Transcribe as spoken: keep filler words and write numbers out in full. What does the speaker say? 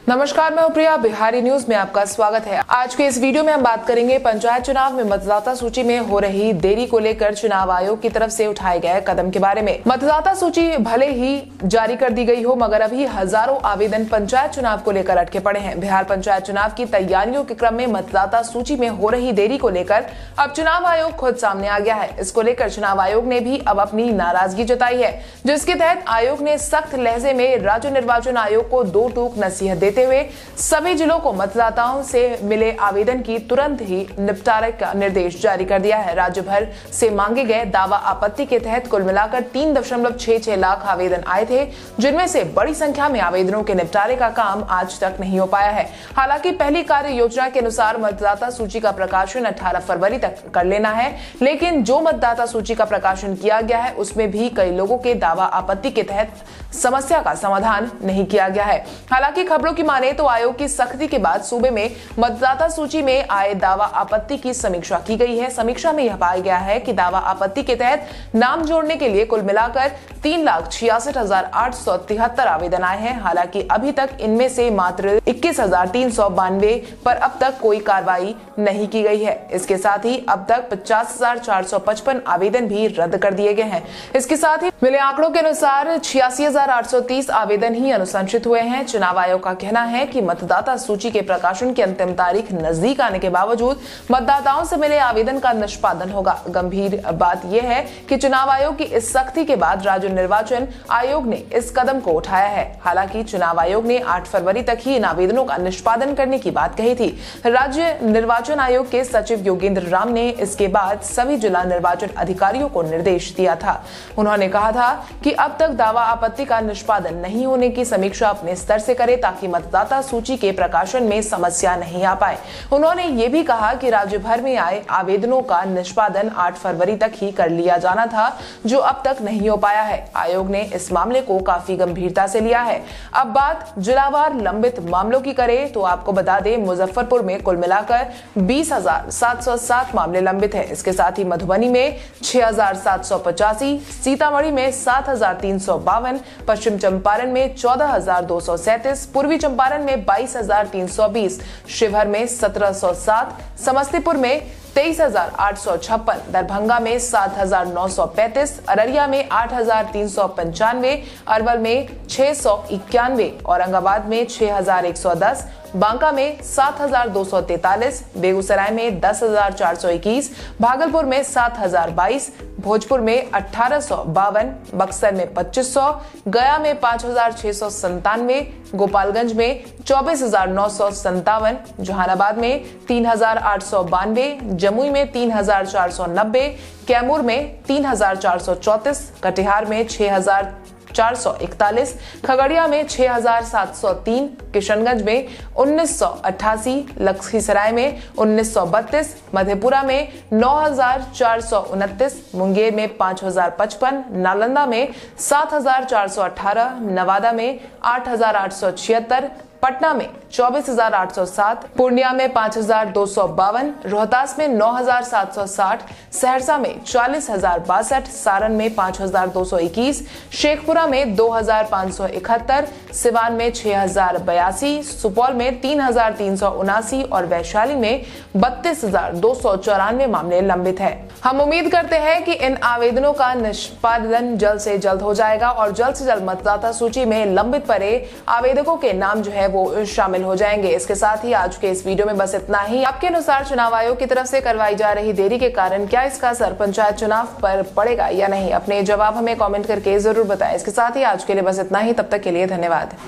नमस्कार, मैं प्रिया, बिहारी न्यूज में आपका स्वागत है। आज के इस वीडियो में हम बात करेंगे पंचायत चुनाव में मतदाता सूची में हो रही देरी को लेकर चुनाव आयोग की तरफ से उठाए गए कदम के बारे में। मतदाता सूची भले ही जारी कर दी गई हो, मगर अभी हजारों आवेदन पंचायत चुनाव को लेकर अटके पड़े हैं। बिहार पंचायत चुनाव की तैयारियों के क्रम में मतदाता सूची में हो रही देरी को लेकर अब चुनाव आयोग खुद सामने आ गया है। इसको लेकर चुनाव आयोग ने भी अब अपनी नाराजगी जताई है, जिसके तहत आयोग ने सख्त लहजे में राज्य निर्वाचन आयोग को दो टूक नसीहत देते हुए सभी जिलों को मतदाताओं से मिले आवेदन की तुरंत ही निपटारे का निर्देश जारी कर दिया है। राज्य भर से मांगे गए दावा आपत्ति के तहत कुल मिलाकर तीन दशमलव छह छह लाख आवेदन आए थे, जिनमें से बड़ी संख्या में आवेदनों के निपटारे का काम आज तक नहीं हो पाया है। हालांकि पहली कार्य योजना के अनुसार मतदाता सूची का प्रकाशन अठारह फरवरी तक कर लेना है, लेकिन जो मतदाता सूची का प्रकाशन किया गया है उसमें भी कई लोगों के दावा आपत्ति के तहत समस्या का समाधान नहीं किया गया है। हालांकि खबरों की माने तो आयोग की सख्ती के बाद सूबे में मतदाता सूची में आए दावा आपत्ति की समीक्षा की गई है। समीक्षा में यह पाया गया है कि दावा आपत्ति के तहत नाम जोड़ने के लिए कुल मिलाकर तीन लाख छियासठ हजार आठ सौ तिहत्तर आवेदन आए हैं। हालांकि अभी तक इनमें से मात्र इक्कीस हजार तीन सौ बानवे पर अब तक कोई कार्रवाई नहीं की गई है। इसके साथ ही अब तक पचास हजार चार सौ पचपन आवेदन भी रद्द कर दिए गए हैं। इसके साथ ही मिले आंकड़ों के अनुसार छियासी हजार आठ सौ तीस आवेदन ही अनुशंसित हुए हैं। चुनाव आयोग का कहना है कि मतदाता सूची के प्रकाशन की अंतिम तारीख नजदीक आने के बावजूद मतदाताओं से मिले आवेदन का निष्पादन होगा। गंभीर बात यह है कि चुनाव आयोग की इस सख्ती के बाद राज्य निर्वाचन आयोग ने इस कदम को उठाया है। हालांकि चुनाव आयोग ने आठ फरवरी तक ही इन आवेदनों का निष्पादन करने की बात कही थी। राज्य निर्वाचन आयोग के सचिव योगेंद्र राम ने इसके बाद सभी जिला निर्वाचन अधिकारियों को निर्देश दिया था। उन्होंने कहा था कि अब तक दावा आपत्ति का निष्पादन नहीं होने की समीक्षा अपने स्तर से करे, ताकि मतदाता सूची के प्रकाशन में समस्या नहीं आ पाए। उन्होंने ये भी कहा कि राज्य भर में आए आवेदनों का निष्पादन आठ फरवरी तक ही कर लिया जाना था, जो अब तक नहीं हो पाया है। आयोग ने इस मामले को काफी गंभीरता से लिया है। अब बात जिलावार लंबित मामलों की करें तो आपको बता दें, मुजफ्फरपुर में कुल मिलाकर बीस हजार सात सौ सात मामले लंबित है। इसके साथ ही मधुबनी में छह हजार सात सौ पचासी, सीतामढ़ी में सात हजार तीन सौ बावन, पश्चिम चंपारण में चौदह हजार दो सौ सैंतीस, पूर्वी चंपारण में बाईस हजार तीन सौ बीस, शिवहर में सत्रह सौ सात, समस्तीपुर में तेईस हजार आठ सौ छप्पन, दरभंगा में सात हजार नौ सौ पैंतीस, अररिया में आठ हजार तीन सौ पंचानवे, अरवल में छह सौ इक्यानवे, औरंगाबाद में छह हजार एक सौ दस, बांका में सात हजार दो सौ तैतालीस, बेगूसराय में दस हजार चार सौ इक्कीस, भागलपुर में सात हजार बाईस, भोजपुर में अठारह सौ बावन, बक्सर में पच्चीस सौ, गया में पांच हजार छह सौ संतानवे, गोपालगंज में चौबीस हजार नौ सौ संतावन, जहानाबाद में तीन हजार आठ सौ बानवे, जमुई में तीन हजार चार सौ नब्बे, कैमूर में तीन हजार चार सौ चौंतीस, कटिहार में छह हजार चार सौ इकतालीस, खगड़िया में छह हजार सात सौ तीन, किशनगंज में उन्नीस सौ अट्ठासी, लखीसराय में उन्नीस सौ बत्तीस, मधेपुरा में नौ हजार चार सौ उनतीस, मुंगेर में पांच हजार पचपन, नालंदा में सात हजार चार सौ अठारह, नवादा में आठ हजार आठ सौ छिहत्तर, पटना में चौबीस हजार आठ सौ सात, पूर्णिया में पांच हजार दो सौ बावन, रोहतास में नौ हजार सात सौ साठ, सहरसा में चालीस हजार बासठ, सारण में पांच हजार दो सौ इक्कीस, शेखपुरा में दो हजार पांच सौ इकहत्तर, सिवान में छह हजार बयासी, सुपौल में तीन हजार तीन सौ उनासी और वैशाली में बत्तीस हजार दो सौ चौरानवे मामले लंबित है। हम उम्मीद करते हैं कि इन आवेदनों का निष्पादन जल्द से जल्द हो जाएगा और जल्द से जल्द मतदाता सूची में लंबित पड़े आवेदकों के नाम जो है वो शामिल हो जाएंगे। इसके साथ ही आज के इस वीडियो में बस इतना ही। आपके अनुसार चुनाव आयोग की तरफ से करवाई जा रही देरी के कारण क्या इसका असर पंचायत चुनाव पर पड़ेगा या नहीं? अपने जवाब हमें कमेंट करके जरूर बताएं। इसके साथ ही आज के लिए बस इतना ही। तब तक के लिए धन्यवाद।